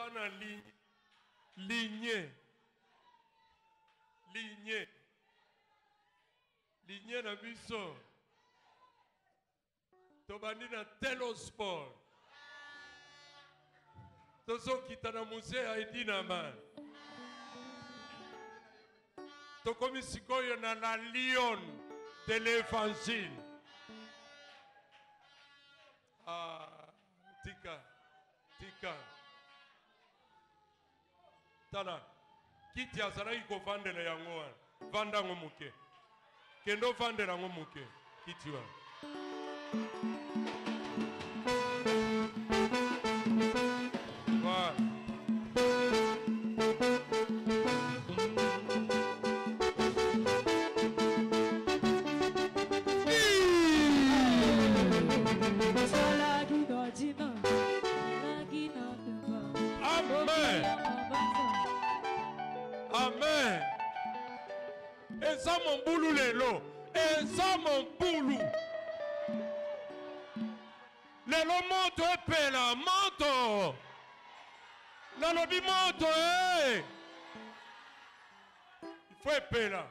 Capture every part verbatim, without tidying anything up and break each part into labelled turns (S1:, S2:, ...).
S1: tozana ligne ligne ligne ligne na biso tobandi na telo sport tozo kitana musée Haïti na man tokomi sikoyo na la lion de l'évangile. Ah, tika, tika. Tana, kiti azalaki kovandela yango wana, vanda ngo muke. Kendo vandela ngo muke, kiti wana. Voilà. Amen. Amen. Et ça mon boulou lelo. Et ça mon boulou. Lelo moto epela moto. Nalobi moto eh. Il faut epela.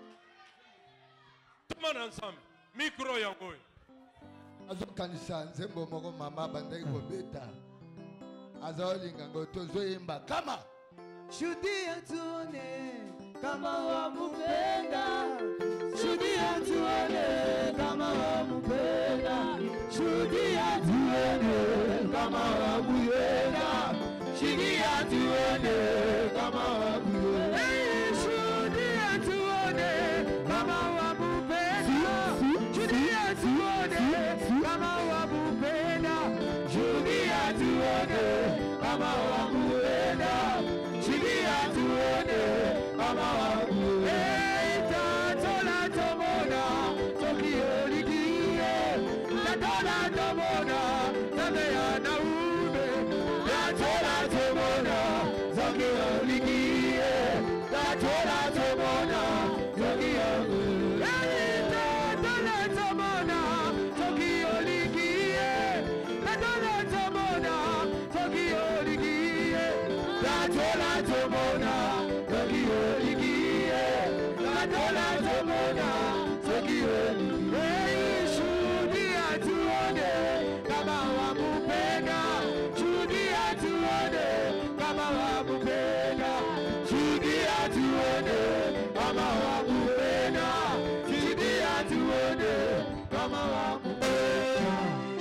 S1: Tout le monde ensemble. Micro yango.
S2: Azokanisa nzembo moko mama bandai kobeta. Azaolinga ngotozo imba kama
S3: shuhudia tuone kama wamupenda, shuhudia tuone kama wamupenda, shuhudia tuone kama wamupenda, shuhudia tuone kama wamupenda, shuhudia tuone kama wamupenda, shuhudia tuone kama wamupenda, shuhudia tuone kama wamupenda, shuhudia tuone kama wamupenda. Tatola tomona Tokyo likie, tatola tomona Tatoya na ube, tatola tomona Tokyo likie, tatola tomona Tokyo likie, tatola tomona Tokyo likie, tatola tomona Tokyo likie, tatola tomona Tokyo likie, tatola tomona Tokyo likie. Shuhudia tuone kama wamupenda, shuhudia tuone kama wamupenda, shuhudia tuone kama wamupenda, shuhudia tuone kama wamupenda.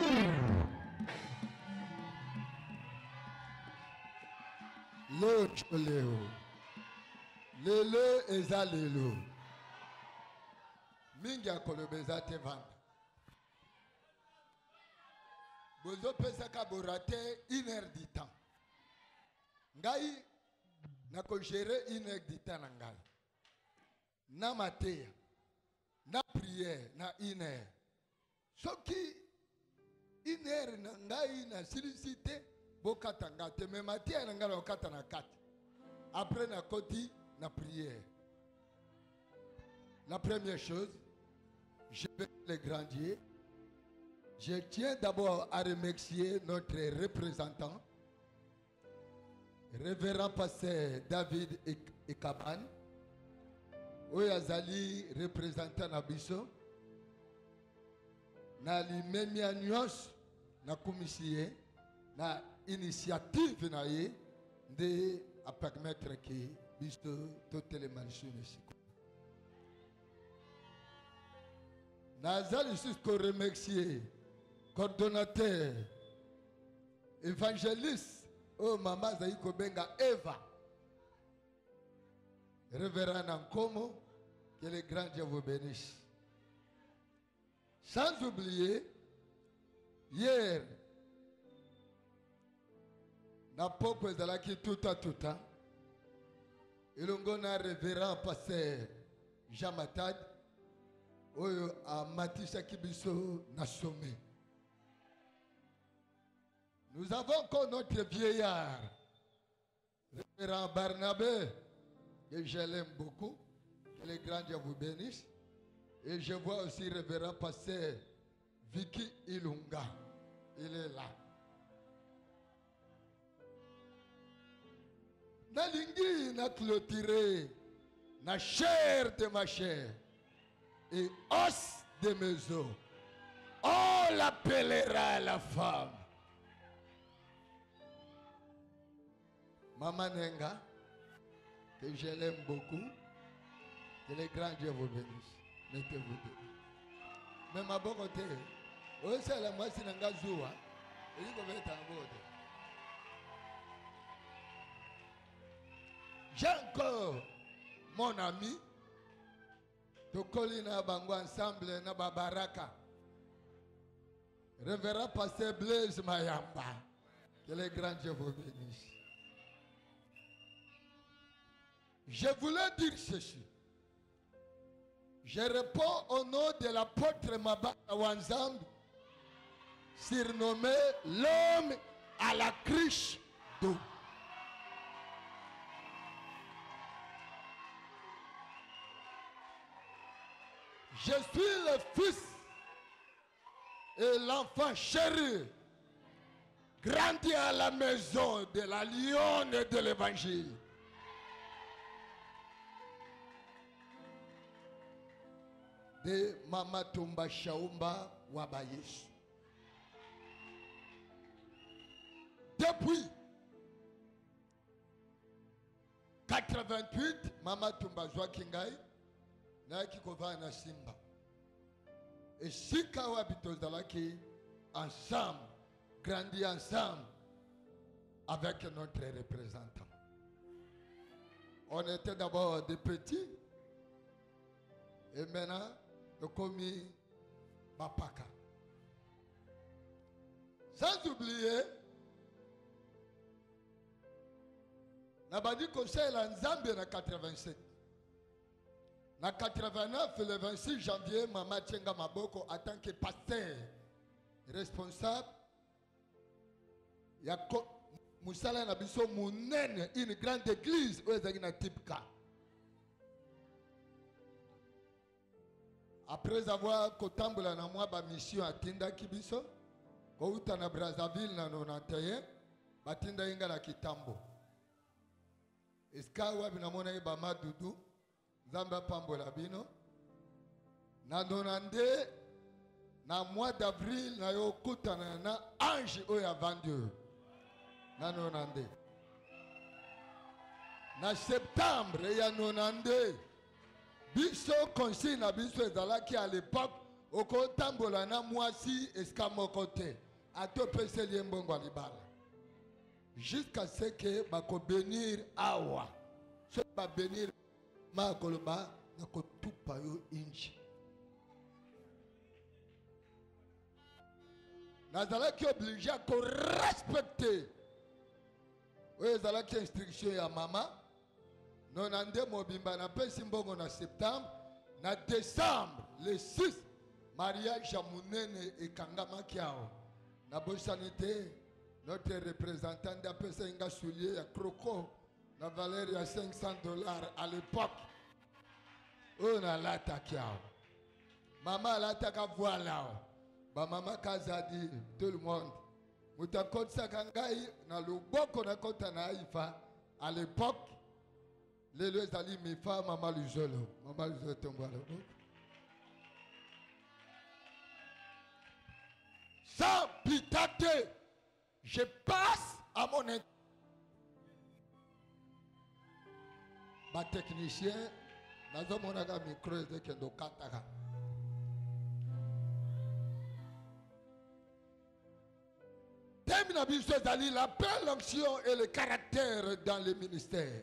S2: L'autre Léo. Lelo eza lelo. Mingi akolobeza te vanda. Bozo pesaka borate une heure du temps. Ngai nako gérer une heure du temps na ngai. Na mateya, na prière, na une heure. Soki une heure na ngai na silicité bokata ngate mais mateya na ngai okata na kati. Après na koti na prière. La première chose, je vais les grandir. Je tiens d'abord à remercier notre représentant, révérend pasteur David Ekaban, Oyazali représentant Nabiso, na limemia nyos na commissie na initiative na ye de à permettre que biso toutes les malchus ici. Nazali jusqu'au remercier coordonnateur évangéliste oh maman Zaïko Benga Eva révérend Nankomo, que le grand Dieu vous bénisse. Sans oublier hier na poko ezalaki tout à tout temps elongo na révérend pasteur Jean Matad oyo amatisaki biso na sommet. Nous avons encore notre vieillard révérend Barnabé, que je l'aime beaucoup, que le grand Dieu vous bénisse. Et je vois aussi révérend pasteur Vicky Ilunga, il est là. Soki na clôturé na chair de ma chair et os de mes os, on l'appellera la femme. Maman Nenga, que je l'aime beaucoup, que le grand Dieu vous bénisse. Mettez-vous debout. Mais ma bonne côté, oui, c'est la moitié de la joie. Et il va être en mode. J'ai encore mon ami, Tokoli na bango ensemble na babaraka. Révérend Pasteur Blaise Mayamba. Que le grand Dieu vous bénisse. Je voulais dire ceci. Je réponds au nom de l'apôtre Mabaka Wanzambe, surnommé l'homme à la cruche d'eau. Je suis le fils et l'enfant chéri, grandi à la maison de la lionne de l'évangile. De Mama Tumba Shaumba Wabayesh. Depuis quatre-vingt-huit, Mama Tumba Joakingai, Naki Kovana Simba. Et Shikawa Bitozalaki, ensemble, grandi ensemble avec notre représentant. On était d'abord des petits, et maintenant, nous commis Bapaka. Sans oublier, Nabadi conseil en Zambie en quatre-vingt-sept. En quatre-vingt-neuf, le vingt-six janvier, Mama Tchenga Maboko, en tant que pasteur responsable, il y a Moussala Nabiso Mounen, une grande église où il y a un type K. Après avoir cotambola na moi ba mission à Tinda Kibiso, kouta na Brazzaville na nonante, batinda inga na Kitambo. Eska wabi na mona ba madudu, zamba pambola bino. Na nonande, na mois d'avril na yo kuta na na ange oya vendu. Na nonande. Na septembre ya nonande. Biso conseil na biso ezalaki à l'époque okotambola na mwasi eskamokote atopese liembongo libala jusqu'à ce que bako bénir awa so ba bénir ma koloba na kotupa yo inji nazalaki obligé à respecter oyo ezalaki instruction ya mama. Non, ande mobimba na pesi mbongo na septembre, na décembre, le six, mariage à Mounene et Kangama Kiao. Na bosanité, notre représentant d'apesa inga soulier à croco, la valeur de cinq cents dollars à l'époque. On a lata Kiao. Maman lata ka voilà. Ba maman kazadi, tout le monde. Mutakot sakangai, na luboko na kota na ifa, à l'époque. Les deux alliés, mes femmes, maman Luzolo. Maman Luzolo tombe à l'eau. Sans pitater, je passe à mon int. Ma technicien, n'a mon aga micro de Kendo Katara. Termine à la belle onction et le caractère dans le ministère.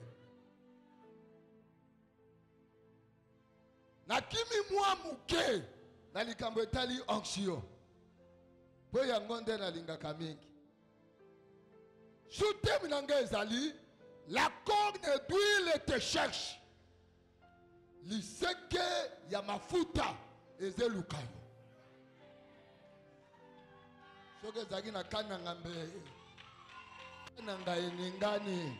S2: Nakimi mwa muke na likambo etali onction po ya ngonde na lingaka mingi sutemi na ngai ezali la corne d'huile te cherche liseke ya mafuta ezeluka yo soki ezalaki na kani na ngambe na ngai eningani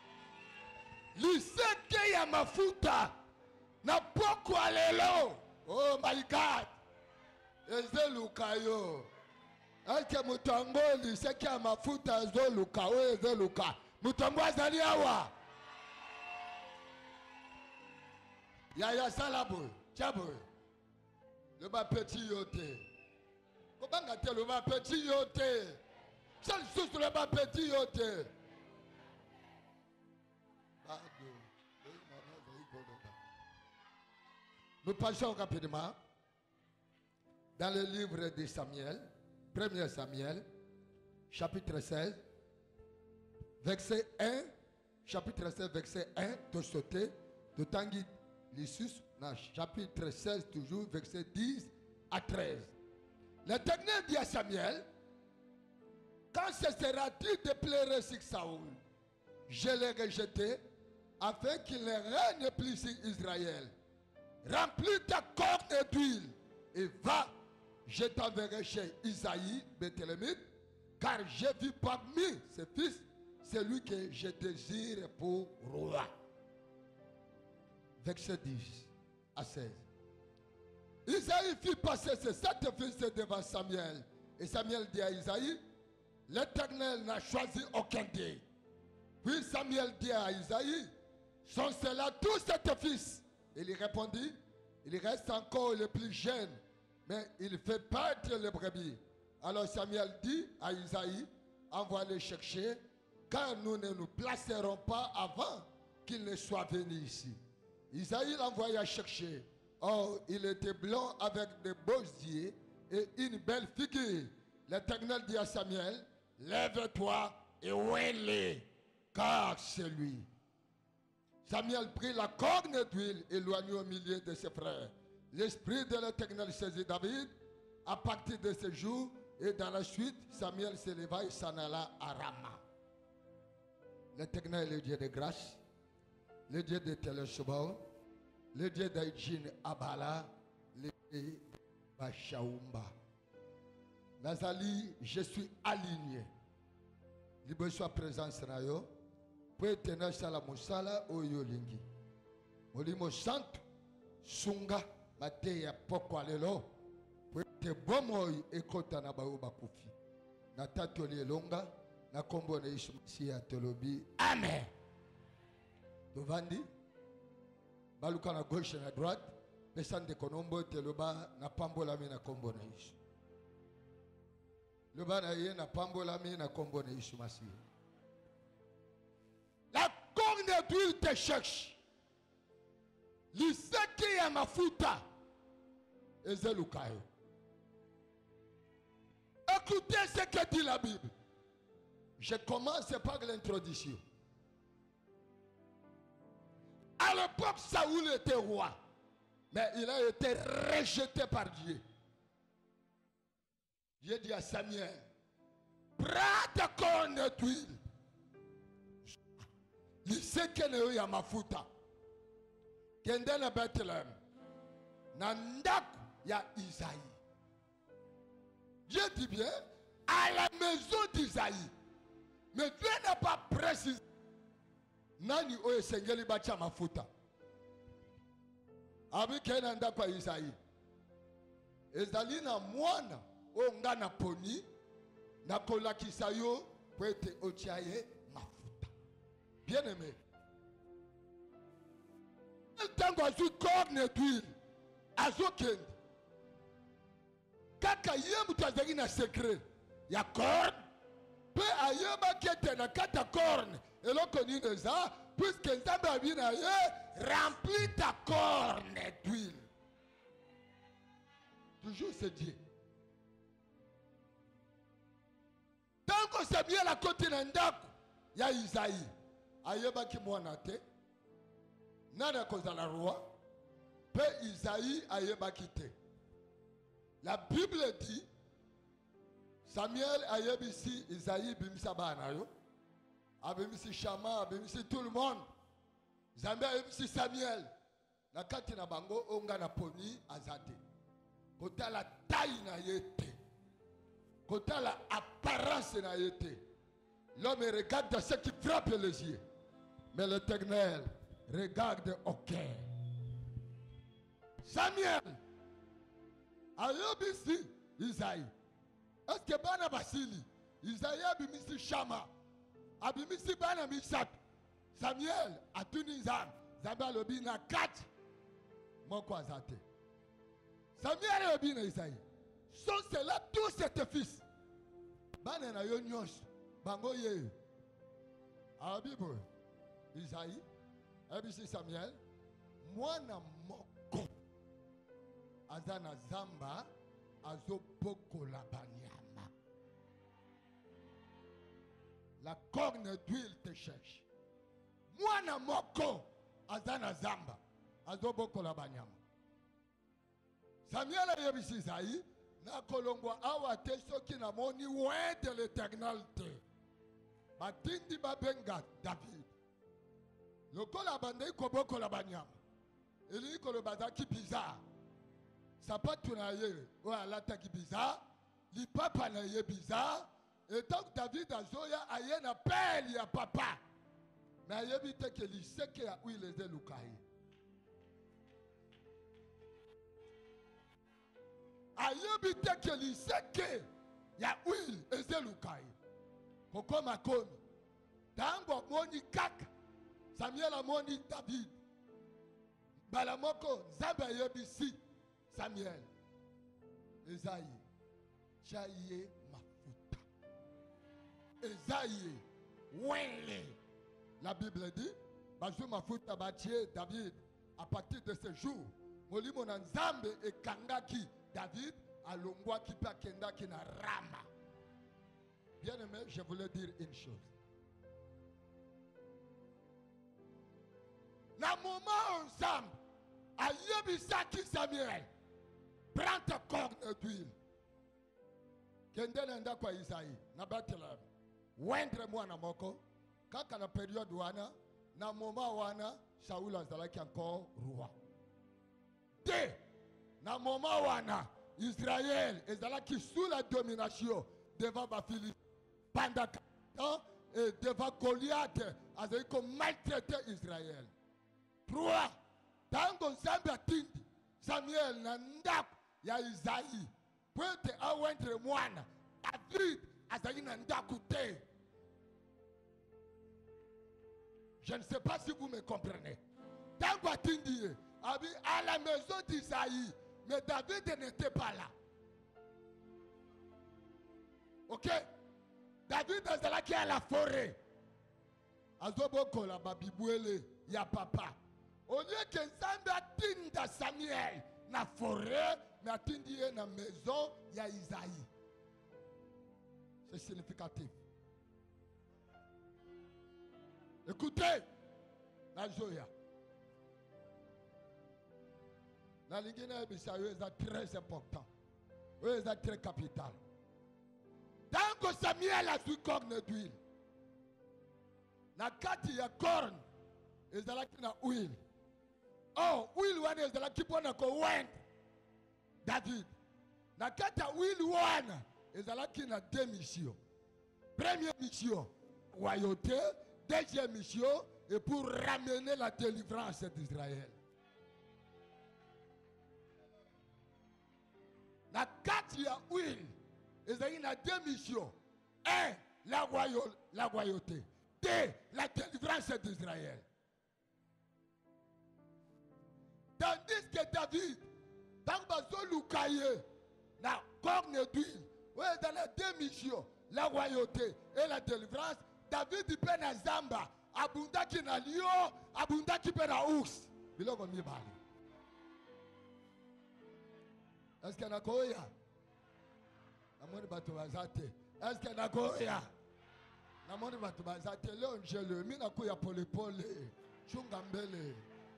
S2: liseke ya mafuta na poko alelo. Oh my God. Ezeluka yo. Ake mutangoli seki ya mafuta ezeluka. O ezeluka. Mutango azali awa. Yaya Salabo, Tchabo. Le bas petit yoté. Comment gâter le bas petit yoté? Seul sous le bas petit yoté. Nous passons rapidement dans le livre de Samuel, premier Samuel, chapitre seize, verset un, chapitre seize, verset un, de sauter, de Tanguy Lissus, dans chapitre seize, toujours, verset dix à treize. L'Éternel dit à Samuel, quand cessera-t-il de pleurer sur Saoul? Je l'ai rejeté afin qu'il ne règne plus sur Israël. Remplis ta corne d'huile et va, je t'enverrai chez Isaïe, Béthélémite, car j'ai vu parmi ses fils celui que je désire pour roi. Verset dix à seize. Isaïe fit passer ses sept fils devant Samuel. Et Samuel dit à Isaïe, l'Éternel n'a choisi aucun d'eux. Puis Samuel dit à Isaïe, sont ceux-là tous sept fils? Il répondit, il reste encore le plus jeune, mais il fait perdre les brebis. Alors Samuel dit à Isaïe, envoie-les chercher, car nous ne nous placerons pas avant qu'il ne soit venu ici. Isaïe l'envoya chercher. Or, il était blanc avec de beaux yeux et une belle figure. L'Éternel dit à Samuel, lève-toi et ouée-les, car c'est lui. Samuel prit la corne d'huile et éloigné au milieu de ses frères. L'esprit de l'Éternel saisit David à partir de ce jour, et dans la suite, Samuel s'éleva et s'en alla à Rama. L'Éternel est le Dieu de grâce, le Dieu de Téléshabaoth, le Dieu d'Aïdjin Abala, le Dieu de Bachaoumba. Nazali, je suis aligné. Libre soit présence na yo. Pour tenir sala musala oyo lingi. Molimo santo sunga mateya pokwa lelo. Pour te bomoy ekota na bayo bakufi. Na tatoli elonga na kombo na Yesu Masiya tolobi. Amen. Tovandi baluka na gauche na droite, pesande konombo teloba na pambola mi na kombo na Yesu. Loba na ye na pambola mi na kombo na Yesu Masiya. La corne d'huile te cherche. Liseki ya mafuta ezelukayo. Écoutez ce que dit la Bible. Je commence par l'introduction. À l'époque, Saoul était roi, mais il a été rejeté par Dieu. Dieu dit à Samuel, prends ta corne d'huile. Il sait qu'il y a mafuta. Kende na Bethlehem. Nandaku ya Isaïe. Dieu dit bien, à la maison d'Isaïe. Mais Dieu n'a pas précisé. Nani oye sengeli bacha mafuta. Abi kena ndaku ya Isaïe. Ezali na mwana o nga na poni na kolakisa yo pwete otiaye mafuta. Bien aimé. Le temps a su corne d'huile. Azokend. Kaka yemu tazagi na secret. Ya corne. Pe ayema kete na kata corne. Et l'on connaît ça. Puisque Nzambe a bien aye. Remplis ta corne d'huile. Toujours c'est Dieu. Tant que c'est bien la côté d'Andaku. Il y a Isaïe. Ayeba ki mwana te. Nana kozala roi. Pe Isaïe ayeba ki te. La Bible dit, Samuel ayebisi Isaïe bimisa bana yo. Abimisi Shama, abimisi tout le monde. Zambé ayebisi Samuel. Na kati na bango onga na poni azate. Kota la taille na yete. Kota la apparence na yete. L'homme regarde ce qui frappe les yeux. Mais l'Éternel regarde au cœur. Samuel. Ayobisi Isaïe. Est-ce que Bana Basili? Isaïe abimisi Shama. Abimisi Bana Misak. Samuel a tuni Zam. Zamba lobi na kat. moko azate. Samuel et bien Isaïe. Sans cela, tous ses fils. Bane na yo nyos. Bango ye. Abibo. Isaïe. Abisi Samuel. Mwana moko. Azana zamba. Azo boko la banyama. La corne d'huile te cherche. Mwana moko. Azana zamba. Azo boko la banyama. Samuel a yebisi Isaïe. Na kolongwa awa te soki na moni loin de l'éternel te. Batindi babenga David. Lokola bandei koboko la banyama. Eli kolo bazaki bizarre. Sapatu na ye o alata ki bizarre. Li papa na ye bizarre. Et donc David azoya aye na père ya papa. Mais yebi te ke li seke ya où il est lukai. Ayebi te ke li seke ya will ezelukai. Koko makomi. Tango moni kaka. Samuel amoni David. Balamoko Nzambe ayebi si Samuel. Ezaïe. Chaye mafuta. Ezaïe. Wele. La Bible dit. Bazo mafuta batie David. À partir de ce jour. Molimo na Nzambe e kangaki. David a l'ongwa qui pa kenda qui na rama. Bien aimé, je voulais dire une chose. Na moment ensemble, a yebisaki Samuel, prends ta corne d'huile. Kende nenda kwa Isaïe, na Bethlehem. Wendre mwana moko, kaka na période wana, na moment wana, Saoul azalaki encore roi. Deux. Na moment wana Israël ezalaki sous la domination devant Baphilistin pendant quarante ans et devant Goliath azali ko maltraiter Israël. Trois. Tango Nzambe atindi Samuel na ndako ya Isaïe poete awentre mwana David azali na ndako te. Je ne sais pas si vous me comprenez. Tango atindi à la maison d'Isaïe. Mais David n'était pas là. Ok? David est là qui est à la forêt. Azoboko la babibouele ya papa. Au lieu que Nzambe atinda Samuel na forêt, mais atindi na maison ya Isaïe. C'est significatif. Écoutez, la joya. La ligne est très important. C'est très capital. Tant que Samuel a su corne d'huile, na kati ya corne, ezalaki na huile. Oh, huile wana ezalaki pona ko wend David. Na kati ya huile wana ezalaki na deux missions. Première mission, royauté. Deuxième mission, et pour ramener la délivrance d'Israël. Na kati ya huile, ezali na deux missions. Un, la, royauté, la royauté. Deux, la délivrance d'Israël. Tandis que David, dans Bazolukaye, na corne d'huile, ouais, dans les deux missions, la royauté et la délivrance, David peut na Zamba, abundaki na lion, abundaki pe na ours. Biloko mibali. Est-ce qu'il y a koya? Namoni batu bazate. Est-ce qu'il y a koya? Namoni batu bazate. Leo njele, mina kuya pole pole. Chunga mbele.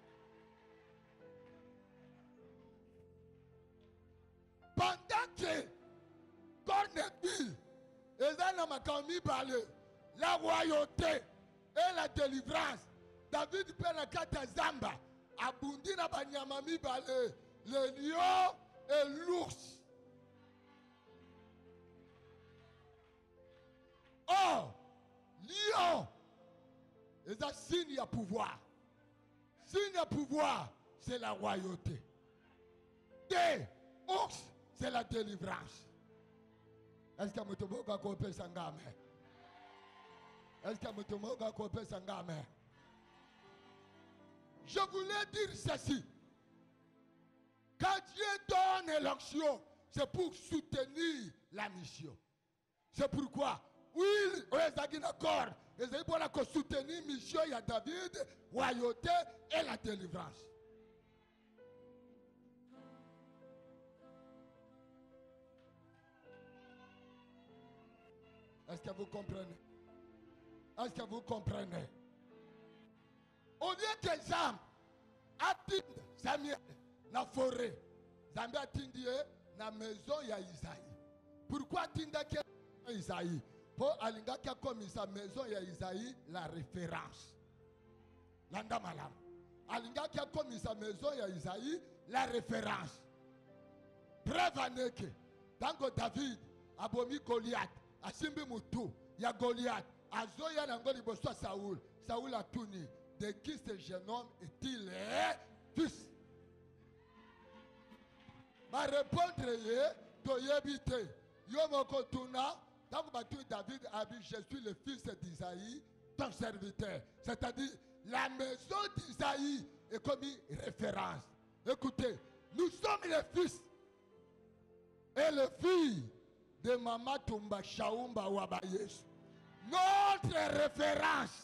S2: Pendant que Corneille, ezana makami bale, la royauté et la délivrance, David pena kata Zamba, abundi na banyama mibale, le lion et l'ours. Oh, lion, c'est un signe de pouvoir. Signe de pouvoir, c'est la royauté. Des ours, c'est la délivrance. Est-ce que Mutomoka Kope Sangame? Est-ce que Mutomoka Kope Sangame? Je voulais dire ceci. Quand Dieu donne l'onction, c'est pour soutenir la mission. C'est pourquoi, oui, ils ont d'accord. Ils ont soutenir la mission, il y a David, royauté et la délivrance. Est-ce que vous comprenez? Est-ce que vous comprenez? Au lieu que Zam attende Samuel dans la forêt, Zam attend dans la maison de Isaïe. Pourquoi attendre Isaïe? Pour aller comme sa maison de Isaïe, la référence. Landa malam. Alinga comme sa maison de Isaïe, la référence. Preuve en est que, tant que David a bomi Goliath, a simbi mutu, il y a Goliath, a Zoya n'angoli bosso Saoul, Saoul a tourné. De qui ce jeune homme est-il fils? Ma réponse est, Toyebite, Yomoko Tuna, tant que David a dit, je suis le fils d'Isaïe, ton serviteur. C'est-à-dire, la maison d'Isaïe est comme une référence. Écoutez, nous sommes les fils et les filles de Mama Tumba Shaumba Wabayes. Notre référence.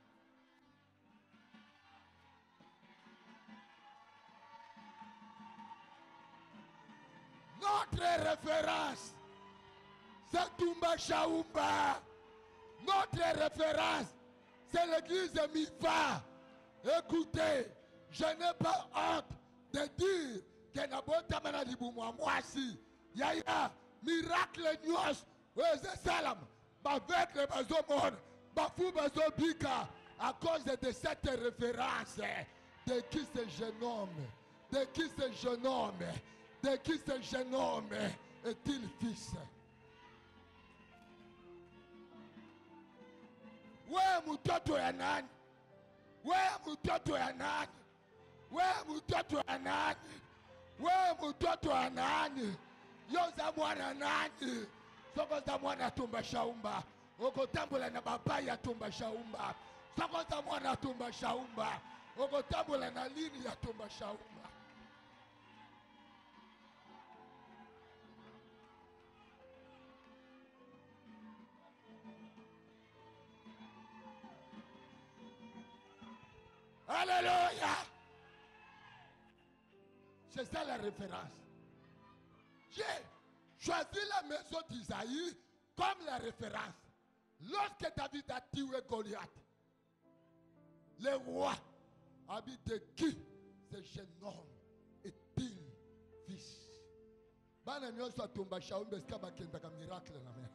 S2: Notre référence, c'est Tumba Shaumba. Notre référence, c'est l'église de Mifa. Écoutez, je n'ai pas honte de dire que Nabota Manadibou, moi aussi, il y a miracle news, salam, avec le bazomon, bafou bazobika, à cause de cette référence. De qui ce jeune homme? De qui ce jeune homme? De qui ce jeune homme est-il fils? Wewe mtoto ya nani? Wewe mtoto ya nani? Wewe mtoto ya nani? Wewe mtoto ya nani? Yoza mwana nani? Soko za mwana Tumba Shaumba. Okotambula na baba ya Tumba Shaumba. Soko za mwana Tumba Shaumba. Okotambula na lini ya Tumba Shaumba. Alléluia. C'est ça la référence. J'ai choisi la maison d'Isaïe comme la référence. Lorsque David a tué Goliath, le roi a dit de qui ce jeune homme est-il fils? Bana nyoso atumba shaumbe skaba kenda ka miracle na mer.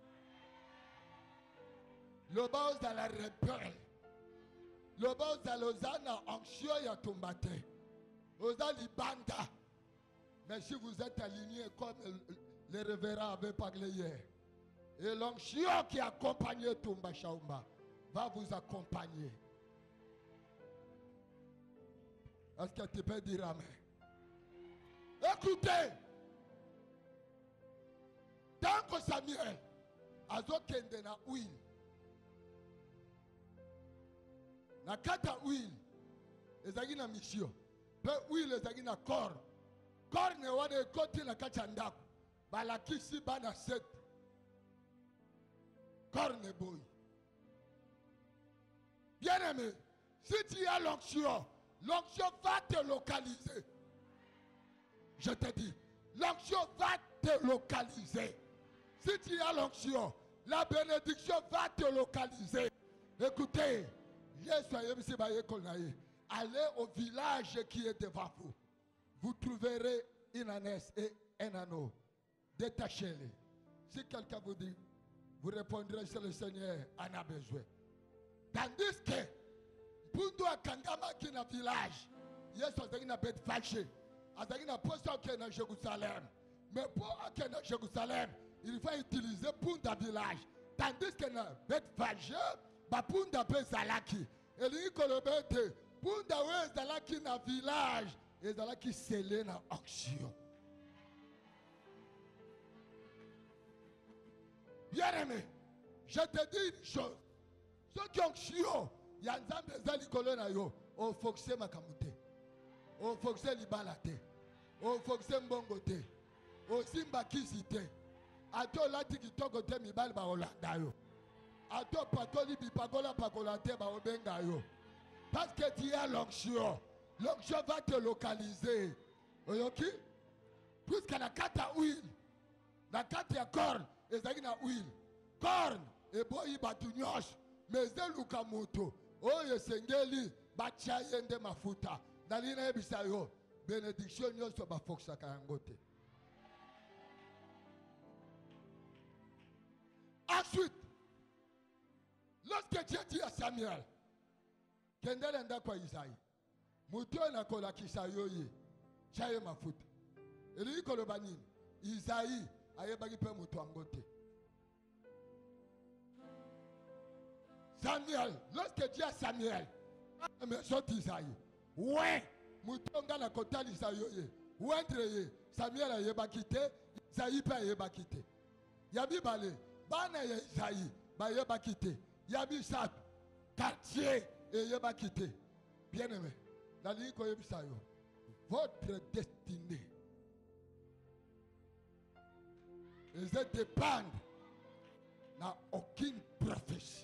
S2: Le baos dans la rebelle. Le baos dans l'ozana anxio ya tumbate. Oza libanda. Mais si vous êtes aligné comme le révérend avait parlé hier, et l'onction qui accompagne Tumba Shaumba va vous accompagner. Est-ce que tu peux dire amen? Écoutez, tant que Samuel a kende na huile, na kata huile, ezagi na mission, pe huile ezagi na corps. Corps ne wane koti na kata ndako, balakisi bana set. Corps ne boy. Bien aimé, si tu as l'onction, l'onction va te localiser. Je te dis, l'onction va te localiser. Si tu as l'onction, la bénédiction va te localiser. Écoutez, allez au village qui est devant vous. Vous trouverez une ânesse et un anneau. Détachez-les. Si quelqu'un vous dit, vous répondrez que le Seigneur en a besoin. Tandis que, pour nous, Kangama qui est dans le village, il y a une bête fâchée. Il y a une poste qui est dans Jérusalem. Mais pour qui est dans Jérusalem, il faut utiliser pour le village. Tandis que dans bête fâchée, pour le bête Zalaki. Et il dit que le bête, pour le bête Zalaki dans le village, et Zalaki scellé dans l'action. Bien aimé, je te dis une chose. Ceux qui ont chio, il y a un zambé zali kolona yo, au foxé makamute, au foxé libalate. ofonctionne bon côté. Osimba kisite. Ato lati kitoko te mibali ba olanda yo. Ato patoli bipakola pakolate ba obenga yo. Parce que tu as l'onction. L'onction va te localiser. Oyoki? Puisque la carte à huile. La carte à corne. Et ça na huile. Corne. Et boyi batunyos. Mais eluka moto. Oye sengeli. Bacha yende mafuta. Nalina ebisa yo. Bénédiction nyonso ba foksa kayangote. Ensuite, lorsque Dieu dit à Samuel, Kendele nda kwa Isaïe, Muto na kola kisayo ye, chaye mafuta. Eli koloba nini? Isaïe ayebaki pe muto angote. Samuel, lorsque Dieu a Samuel, mais sorti Isaïe, ouais, muto ngana kotali isayo ye, ouendre ye, Samuel ayebaki te, Isaïe pe ayebaki te. Yabi bale, bana ya Isaïe, ba yebaki te. Yabi sat, quartier et yebaki te. Bien aimé, la ligne ko yebisayo, votre destinée ne dépend n'a aucune prophétie.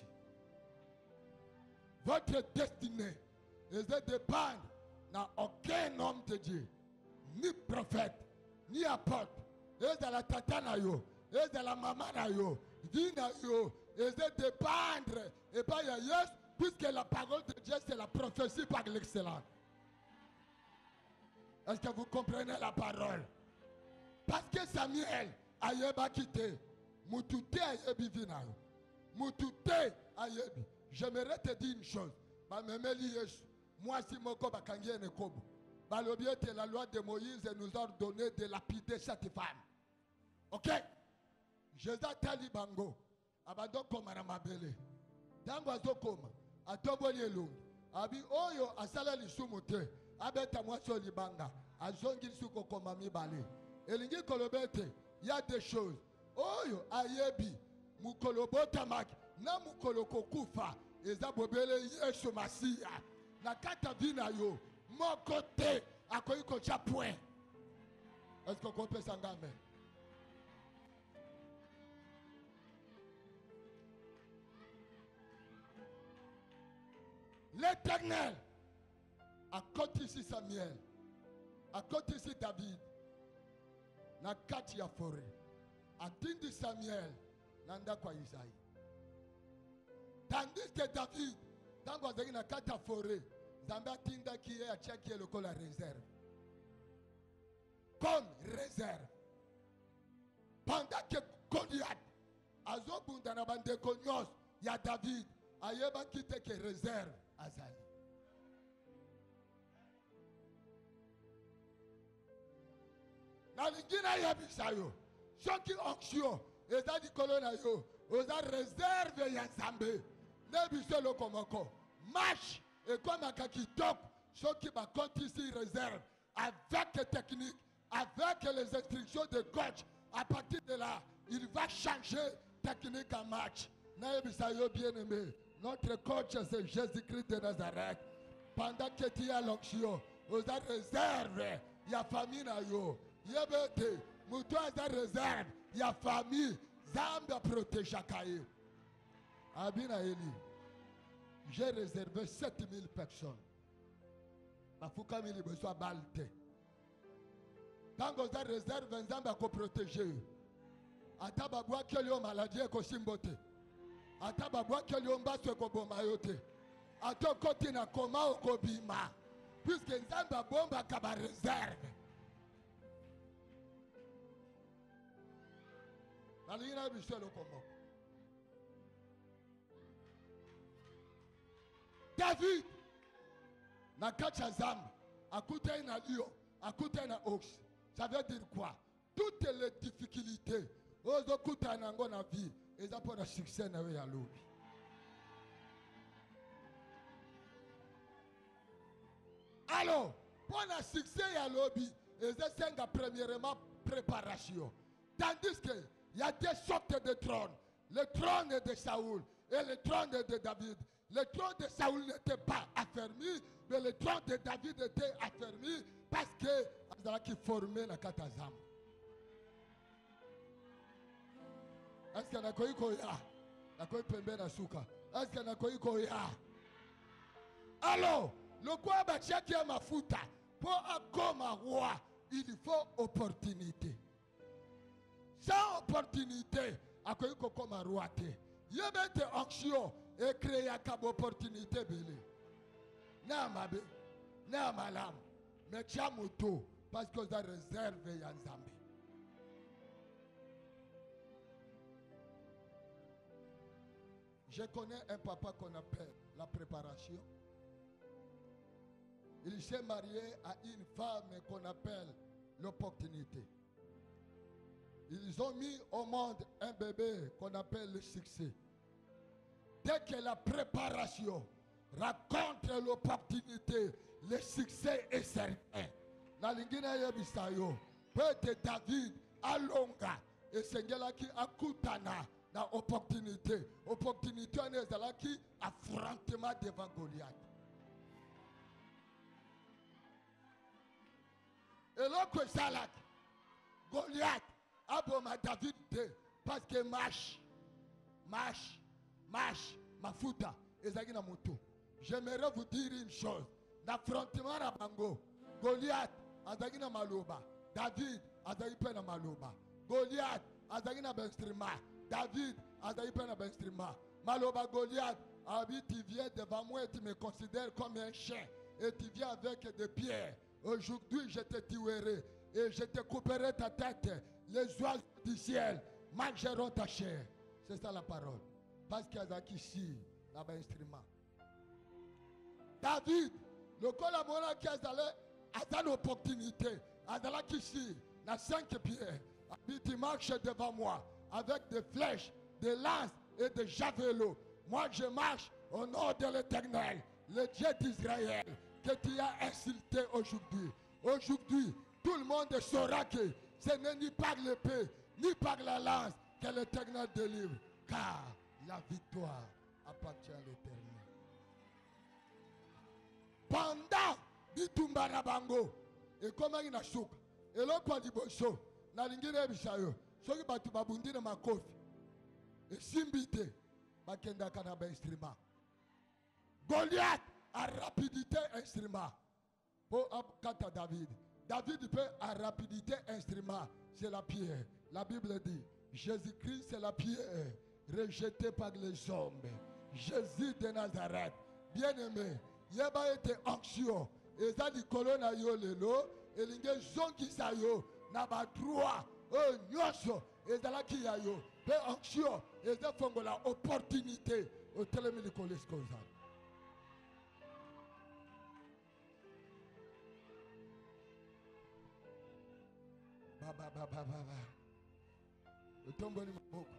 S2: Votre destinée ne dépend n'a aucun homme de Dieu, ni prophète, ni apôtre, et de la tata na yo, et de la maman na yo, dit na yo, et de dépendre, et pas ya yes, puisque la parole de Dieu c'est la prophétie par l'excellence. Est-ce que vous comprenez la parole? Parce que Samuel a yeba quitté, Moutouté a yebi vinayo, Moutouté a yebi. J'aimerais te dire une chose. Moi, si mon koba kangie ne kobo. Balobiete, la loi de Moïse nous a ordonné de lapider cette femme. Ok? Jésus tali bango. Abado koma na mabele. Tango azokoma. Atobo yelungi. Abi oyo asala lisumute. Abeta mwaso libanga. Azongi suko koma mibale. Elingi kolobete. Il y a des choses. Oyo ayebi. Mukolobota mak. Na mukoloko kufa. Eza bobele Yesu Masia. Na kata vina yo. Mon côté. Akoyi kocha point. Est-ce qu'on peut s'engager? L'Éternel, à côté ici Samuel, à côté ici David, na kati ya forêt, à tindi Samuel, nanda kwa Isaïe. Tandis que David, dans na kati ya forêt, Zamba tinda qui est à Tchaki et le col la réserve. Comme réserve. Pendant que Goliath, Azobunda na bande konyos, ya David, ayeba kite que réserve. Azaï. Nalingina yabisayo. Shoki onksio. Eza di kolona yo. Oza réserve ya Zambé. Nebiso lo komoko. Marche. Et comme à Kakitok. Shoki ba compte ici réserve. Avec technique. Avec les instructions de coach. À partir de là. Il va changer technique en match. Nebisayo bien aimé. Notre coach c'est Jésus-Christ de Nazareth. Pendant que tu as l'onction, vous avez réserve, il y a famille na yo. Yebete, muto a réserve, il y a famille. Zamba protège Kaye. Abina Eli. J'ai réservé sept mille personnes. Bafuka mili besoin balte. Tant que vous avez réserve, Zamba ko protéger. Atababwa kelio maladie ko simbote. Ata babwa keliomba sweko bomba yote. Ato koti na koma okobima. Puisque nzamba bomba kaba réserve. Nalina biselo komo. David na kacha zamba. Akute na lion. Akute na ox. Ça veut dire quoi? Toutes les difficultés. Ozo kuta na ngo na vie. Et ça pour le succès na ya lobi. Alors, pour le succès ya lobi, et ça c'est la premièrement préparation. Tandis que il y a des sortes de trônes. Le trône de Saoul et le trône de David. Le trône de Saoul n'était pas affermi, mais le trône de David était affermi parce que azalaki formé na kati ya zamba. Eske nakoki koya nakoki pembe na suka. Eske nakoki koya. Alors, le quoi batiaki ya mafuta pour akoma roi, il faut opportunité. Sans opportunité, akoki kokoma roi te. Yebete action et créer une opportunité belé. Na mabe, na malam, mais tia moto parce que ça réserve ya Nzambe. Je connais un papa qu'on appelle la préparation. Il s'est marié à une femme qu'on appelle l'opportunité. Ils ont mis au monde un bébé qu'on appelle le succès. Dès que la préparation raconte l'opportunité, le succès est certain. Na lingine yebisayo, peut-être David alonga et sengela ki akutana na opportunité. Opportunité on est là qui affrontement devant Goliath. Et l'autre salade, Goliath aboma David de parce que marche, marche, marche, mafuta, ezaki na moto. J'aimerais vous dire une chose. L'affrontement na bango, Goliath azaki na maloba, David azaki pe na maloba. Goliath azaki na instrument, David azaki pe na instrument. Maloba Goliath, abi tu viens devant moi et tu me considères comme un chien et tu viens avec des pierres. Aujourd'hui je te tuerai et je te couperai ta tête. Les oiseaux du ciel mangeront ta chair. C'est ça la parole. Parce qu'il y a qui ici, là-bas, instrument. David, le collaborateur qui a dans l'opportunité, a dans la qui ici, dans cinq pierres, tu marches devant moi avec des flèches, des lances et des javelots. Moi, je marche au nom de l'Éternel, le Dieu d'Israël, que tu as insulté aujourd'hui. Aujourd'hui, tout le monde saura que ce n'est ni par l'épée, ni par la lance que l'Éternel délivre. Car la victoire appartient à l'Éternel. Pendant Bitumba Bango, et comment il a choqué, et l'autre quoi dit bonjour, na lingine bisayo, soki batu babundi na makofi, et simbite, bakenda kanaba instrument. Goliath a rapidité instrument. Pour Kata David. David peut à rapidité instrument, c'est la pierre. La Bible dit, Jésus-Christ c'est la pierre rejetée par les hommes. Jésus de Nazareth, bien-aimé, il a été anxieux. Et ça dit colonna yo lelo, et l'inge zonki sa yo, naba droit, oh nyoso, et ça la ki ya yo, peu anxieux, et ça fongo la opportunité, au télémili koleskoza. Baba baba baba. Le tombeau du maboko.